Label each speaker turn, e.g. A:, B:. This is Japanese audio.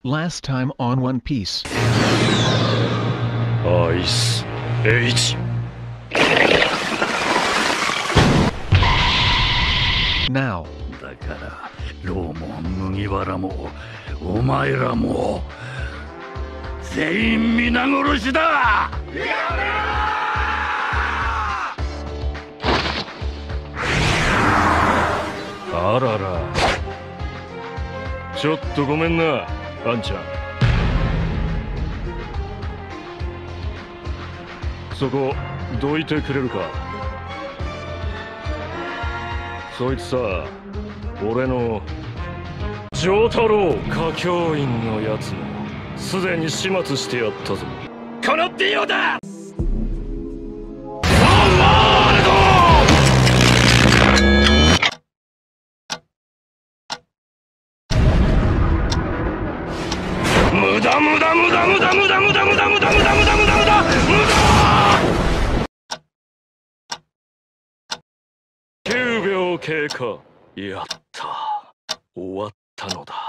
A: Last time on One Piece.
B: アイス H
A: Now.
B: だからローも麦わらもお前らも全員皆殺しだ。あらら、ちょっとごめんな、あんちゃん。そこどいてくれるか。そいつさ、俺の丈太郎歌教員のやつもすでに始末してやったぞ。このディオだ。無駄無駄無駄無駄無駄無駄無駄無駄無駄無駄無駄無駄無駄。9秒経過。やった。終わったのだ。